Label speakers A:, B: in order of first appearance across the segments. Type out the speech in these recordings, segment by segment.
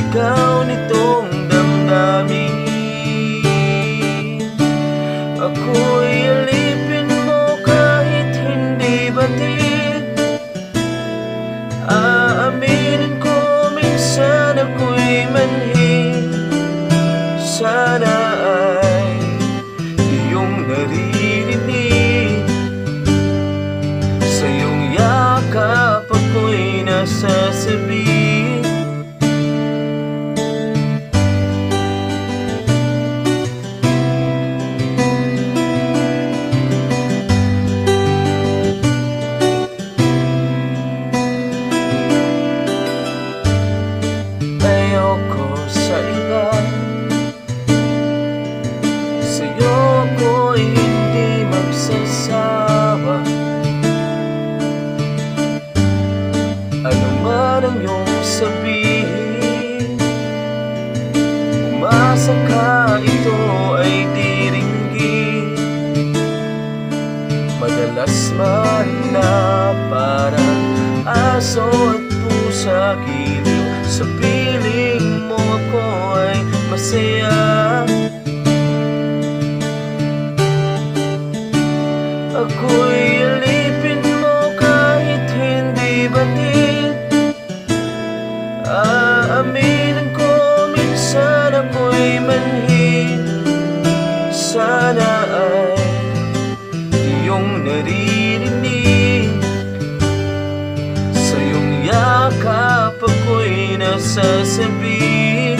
A: sigaw nitong damdamin. Ako'y alipin mo kahit hindi batid. Aaminin ko minsan ako'y manhid. Sana ay iyong naririnig. Sa iyong yakap ako'y nasasabi. Ayoko sa iba, sa'yo ko'y hindi magsasawa. Ano man ang iyong sabihin, umasa ka ito ay diringgin. Madalas man na parang aso at pusa giliw. Sa piling mo ako ay masaya. Ako'y alipin mo kahit hindi batid. Aaminin ko minsan ako'y manhid. Sana ay iyong naririnig. Sa iyong yakap ako'y nasasabi.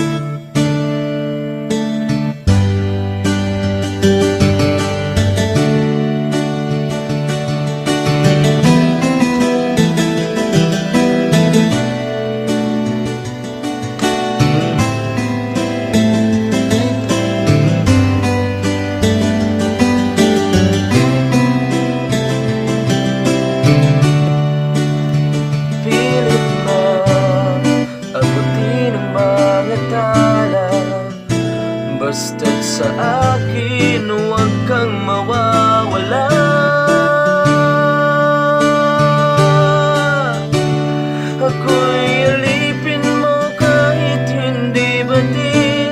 A: Basta't sa akin, huwag kang mawawala. Ako'y alipin mo kahit hindi batid.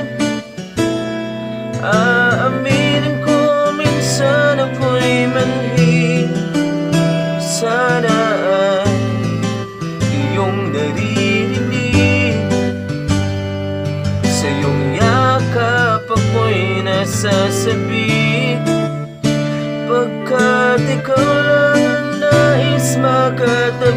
A: Aaminin ko minsan ako'y manhid. Sana ay iyong naririnig. Sa iyong yakap ako'y nasasabi. Pagkat ikaw lang ang nais makatabi.